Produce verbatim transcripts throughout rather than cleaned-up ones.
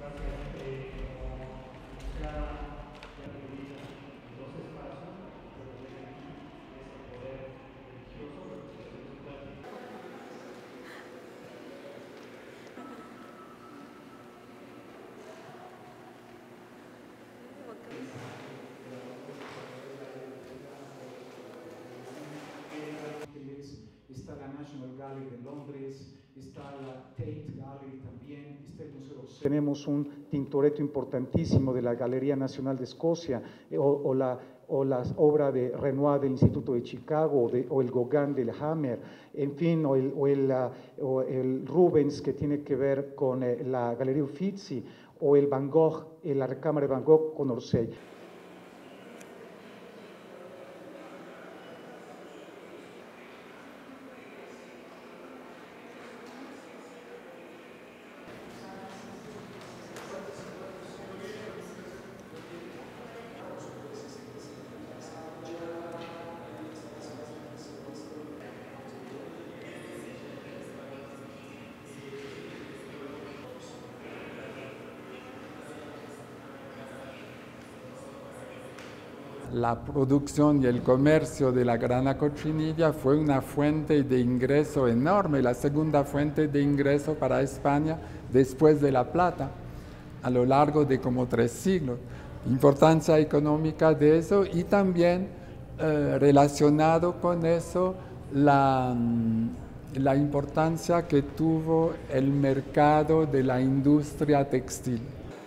Está la National Gallery de Londres, está la Tate Gallery también, está el Museo. Tenemos un Tintoretto importantísimo de la Galería Nacional de Escocia, o, o la o la obra de Renoir del Instituto de Chicago, o, de, o el Gauguin del Hammer, en fin, o el, o, el, uh, o el Rubens que tiene que ver con eh, la Galería Uffizi, o el Van Gogh, eh, la recámara de Van Gogh con Orsay. La producción y el comercio de la grana cochinilla fue una fuente de ingreso enorme, la segunda fuente de ingreso para España después de la plata, a lo largo de como tres siglos. Importancia económica de eso y también eh, relacionado con eso la, la importancia que tuvo el mercado de la industria textil.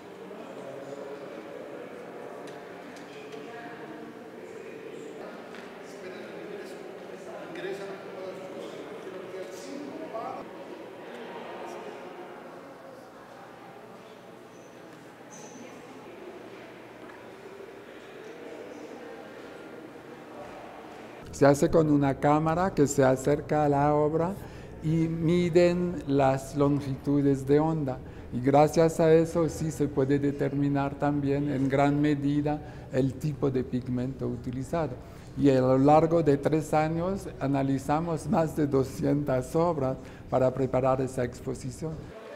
Se hace con una cámara que se acerca a la obra y miden las longitudes de onda. Y gracias a eso sí se puede determinar también en gran medida el tipo de pigmento utilizado. Y a lo largo de tres años analizamos más de doscientas obras para preparar esa exposición.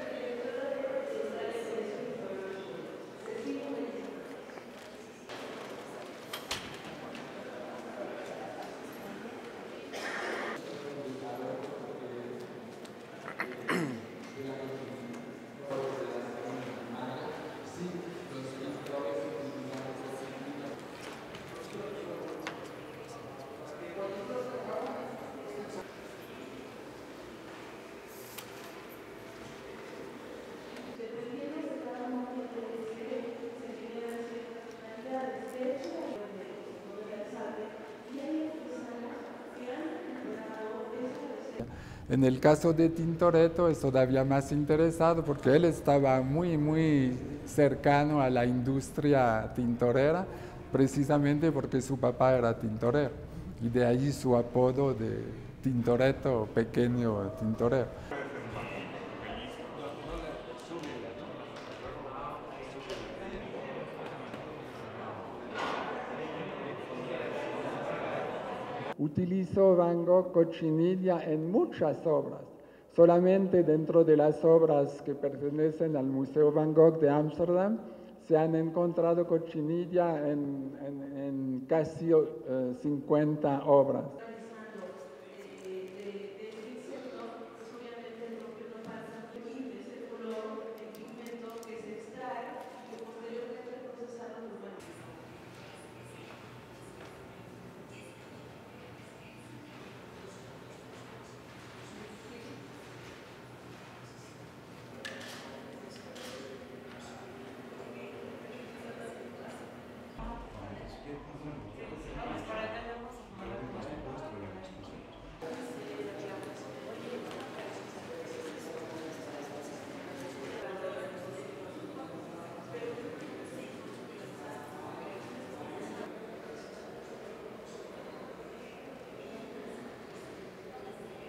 En el caso de Tintoretto es todavía más interesado porque él estaba muy, muy cercano a la industria tintorera, precisamente porque su papá era tintorero, y de ahí su apodo de Tintoretto, pequeño tintorero. Utilizó Van Gogh cochinilla en muchas obras. Solamente dentro de las obras que pertenecen al Museo Van Gogh de Ámsterdam se han encontrado cochinilla en, en, en casi uh, cincuenta obras.